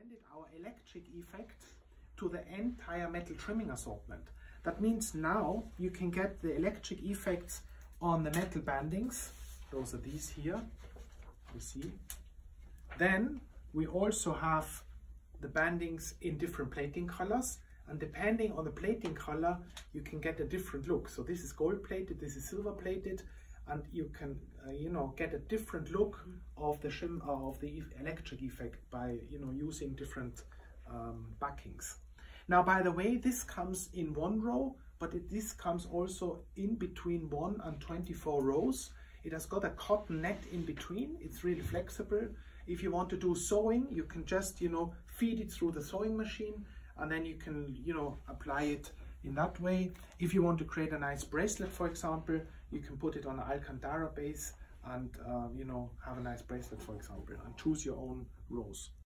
extended our electric effect to the entire metal trimming assortment. That means now you can get the electric effects on the metal bandings. Those are these here, you see. Then we also have the bandings in different plating colors, and depending on the plating color you can get a different look. So this is gold plated, this is silver plated, and you can get a different look of the electric effect by using different backings. Now, by the way, this comes in one row, but this comes also in between 1 and 24 rows. It has got a cotton net in between. It's really flexible. If you want to do sewing, you can just feed it through the sewing machine, and then you can apply it in that way. If you want to create a nice bracelet, for example, you can put it on an Alcantara base and have a nice bracelet, for example, and choose your own rows.